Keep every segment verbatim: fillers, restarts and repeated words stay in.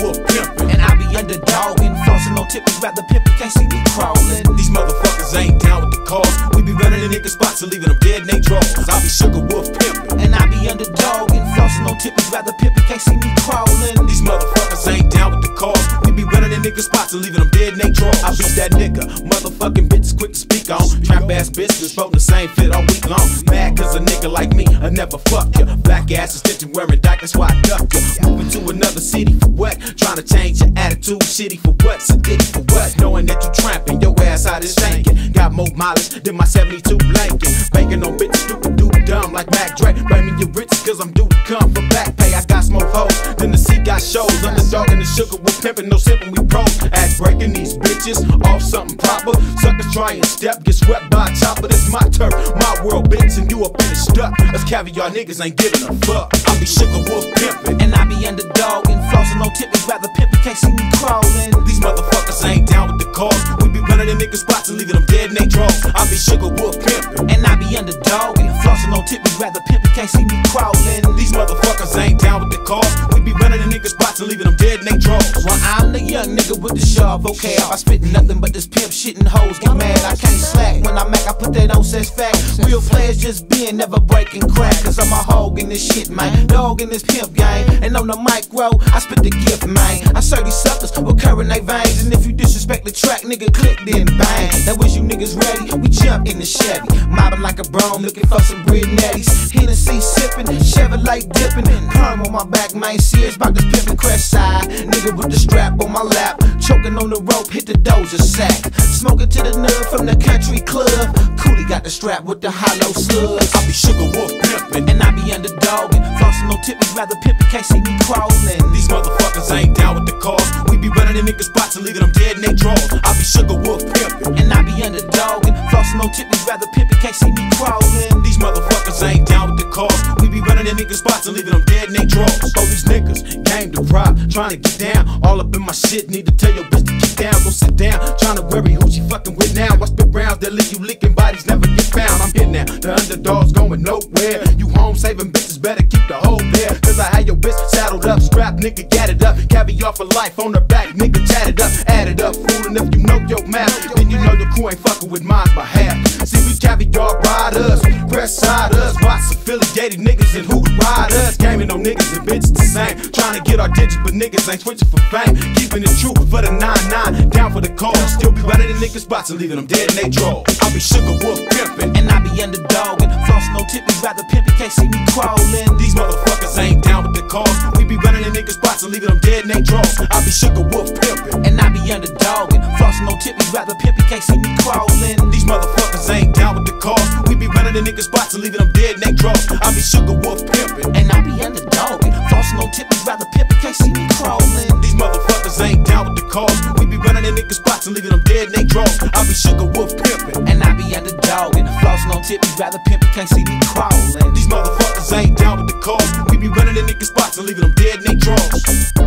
Wolf pimpin', and I be underdogging, flossing on tippers, rather pimp, you can't see me crawling. These motherfuckers ain't down with the cause. We be running the niggas spots and leaving them dead in they drawers. I be Sugar Wolf pimpin', and I be underdogging, flossing on tippers, rather pimp, you can't see me crawling. These motherfuckers ain't down with the cause. We be running the niggas spots and leaving them dead in they drawers. I beat that nigga, motherfucking bitches quick to speak on. Trap ass bitches voting the same fit all week long. Mad cause a nigga like me, I never fuck ya. Black ass extension wearing dyke, that's why I duck ya. Moving to another city for what? Trying to change your attitude, shitty for what? Sedity for what? Knowing that you tramping, your ass out is stinking. Got more mileage than my seventy-two blanket. Banking on bitches, stupid, dude, dumb like Mac Dre. Blame me your riches cause I'm due to come for back pay. I got smoke hoes, then the C got shows. Underdog and the Sugar Wolf pimping, no sipping, we pros. Ass breaking these bitches off something proper. Suckers try and step, get swept by a chopper. This my turf, my world, bitch, and you up in the stuck. Us caviar niggas ain't giving a fuck. I be Sugar Wolf pimping, and I be underdogging, flossing on tippers, rather pimp, you can't see me crawling. These motherfuckers ain't down with the cause. We be running the niggas spots and leaving them dead in they drawers. I be Sugar Wolf pimping, and I be underdogging, flossing on tippers, rather pimp, you can't see me crawling. These motherfuckers ain't down with the cause. We be running the niggas spots and leaving them dead in they drawers. Well, I'm the young nigga with the sharp vocab. I spit nothing but this pimp shit and hoes get mad. I can't slack when I make, I put that on says fact. Real players just being, never breaking crack. Cause I'm a hog in this shit, man. Dog in this pimp game. And on the micro, I spit the gift, man. I serve these suckers with current they veins. And if you disrespect the track, nigga, click then bang. Now is you niggas ready? We jump in the Chevy. Mobbing like a bro, looking for some bread netties. Hennessy sipping, Chevrolet dipping. Perm on my back, man. Serious about this pimpin' crest side. Nigga with the strap on my lap. Choking on the rope, hit the doja sack. Smoking to the nub from the country club. Cooley got the strap with the hollow slugs. I be Sugar Wolf pimpin', and I be underdogging, flossing on tippers, rather pimp, you can't see me crawling. These motherfuckers ain't down with the cause. We be running the niggas spots and leaving them dead in they drawers. I be Sugar Wolf pimpin', and I be underdogging, flossing on tippers, rather pimp, you can't see me crawling. These motherfuckers ain't down with the cause. We be running the niggas spots and leaving them dead in they drawers. So these niggas game to rob, trying to get down. All up in my shit, need to tell your bitch to get down. Go sit down, trying to worry who she fucking with now. I spit rounds that leave you licking bodies, never get found. I'm here now, the underdog's going nowhere. You home saving bitches, better keep the hoe there. Cause I had your bitch saddled up, strapped, nigga, gat it up. Caviar for life on her back, nigga, tatted up, added up. Fooling if you know your math, then you know your crew ain't fucking with mine by half. See, we caviar riders, press side us, watch affiliated niggas and who would ride us. Gaming on niggas and bitches the same. Trying to get our digits, but niggas ain't switching for fame. Keeping it true for the nine nine, down for the cause. Still be running the niggas spots and leaving them dead in they drawers. I be Sugar Wolf pimpin', and I be underdogging, flossing on tippers, rather pimp, you can't see me crawling. These motherfuckers ain't down with the cause. We be running the niggas spots and leaving them dead in they drawers. I be Sugar Wolf pimpin', and I be underdogging, flossing on tippers, rather pimp, you can't see me crawling. These motherfuckers ain't down with the cause. We be running the niggas spots and leaving them dead in they drawers. I be Sugar Wolf pimpin', and I be underdogging, flossing on tippers, rather pimp, you can't see me crawling. These motherfuckers ain't down with the cause. We be running the niggas spots and leaving them dead in they drawers. I be Sugar Wolf pimpin', and I be underdogging, flossing on tippers, rather pimp, you can't see me crawling. These motherfuckers ain't down with the cause. We be running the niggas spots and leaving them dead in they drawers.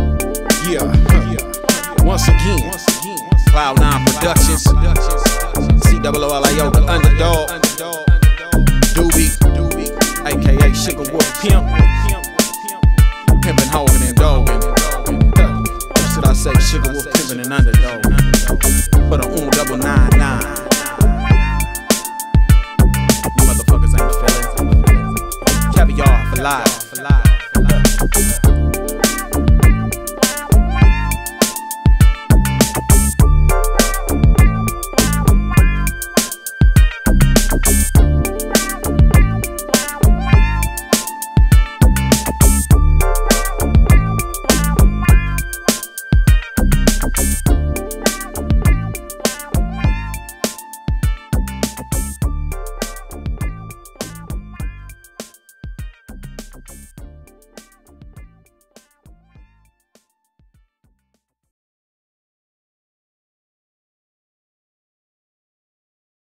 Yeah, yeah. Once again, Cloud nine Productions, C O O L I O, the underdog, Doobie, aka Sugar Wolf Pimp, pimpin', hoggin' and doggin'. What should I say? Sugar Wolf pimpin' and underdog. For the one double nine nine.